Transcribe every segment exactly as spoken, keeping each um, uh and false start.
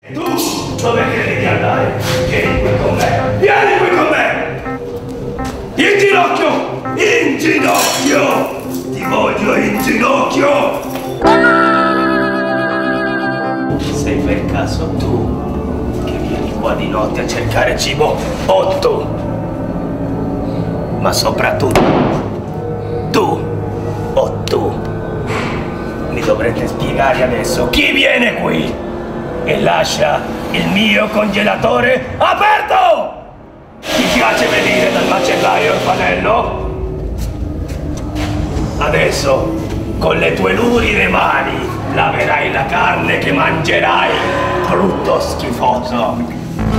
Tu dove credi di andare? Vieni qui con me! Vieni qui con me! In ginocchio! In ginocchio! Ti voglio in ginocchio! Sei per caso tu che vieni qua di notte a cercare cibo? O tu? Ma soprattutto tu o tu? Mi dovrete spiegare adesso chi viene qui e lascia il mio congelatore aperto! Ti piace venire dal macellaio orfanello? Adesso, con le tue luride mani, laverai la carne che mangerai, brutto schifoso!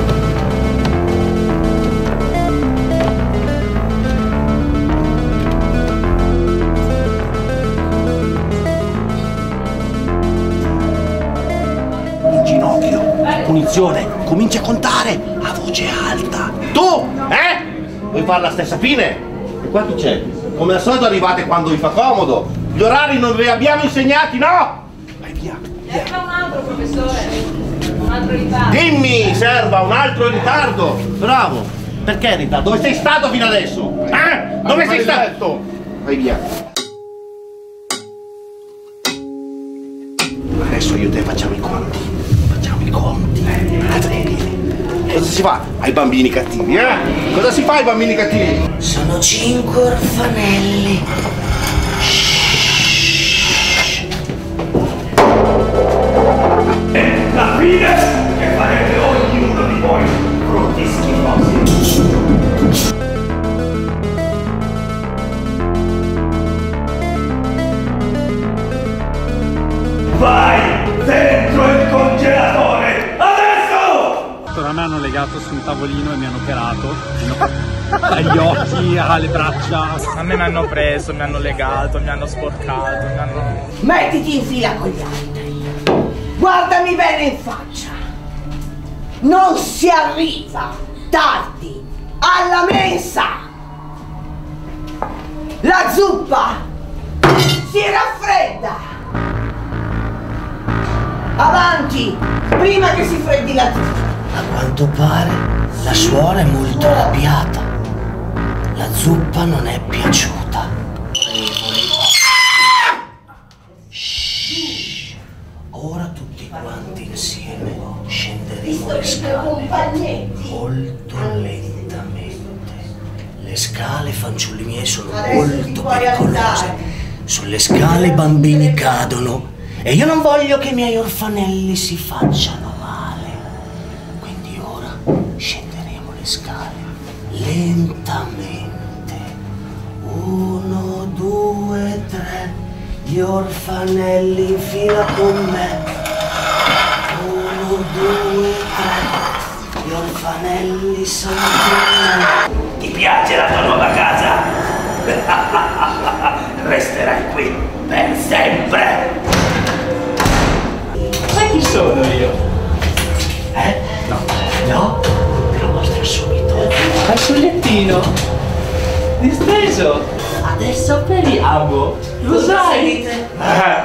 Punizione, comincia a contare a voce alta. Tu, eh? Vuoi fare la stessa fine? E qua chi c'è? Come al solito arrivate quando vi fa comodo. Gli orari non ve li abbiamo insegnati, no? Vai via, via. Serva un altro, professore. Un altro ritardo. Dimmi, serva un altro ritardo. Bravo. Perché ritardo? Dove sei stato fino adesso? Eh? Dove sei stato? Vai via. Adesso io e te facciamo i conti. Facciamo i conti. Cosa si fa ai bambini cattivi, eh? Cosa si fa ai bambini cattivi? Sono cinque orfanelli. È la fine che farete ognuno di voi, brutti schifosi. Vai dentro il congelatore, adesso! A me hanno legato su un tavolino e mi hanno operato. Dagli occhi alle braccia. A me mi hanno preso, mi hanno legato, mi hanno sporcato, mi hanno... Mettiti in fila con gli altri. Guardami bene in faccia. Non si arriva tardi alla mensa. La zuppa si raffredda. Avanti, prima che si freddi la zuppa. A quanto pare la suora è molto arrabbiata. La zuppa non è piaciuta. Shhh. Ora tutti quanti insieme scenderemo le scale molto lentamente. Le scale, fanciulli miei, sono molto pericolose. Sulle scale i bambini cadono e io non voglio che i miei orfanelli si facciano scenderemo le scale lentamente. Uno, due, tre. Gli orfanelli in fila con me. Uno, due, tre. Gli orfanelli sono con me. Ti piace la tua nuova casa? Resterai qui per sempre. Sai chi sono io? Eh? No. No? Te lo mostro subito. Al sul lettino disteso. Adesso operiamo. Lo sai? Ah.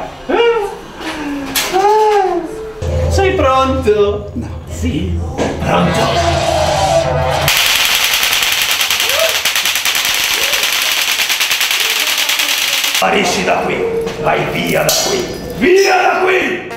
Sei pronto? No. Sì. Pronto? Sparisci da qui. Vai via da qui. Via da qui!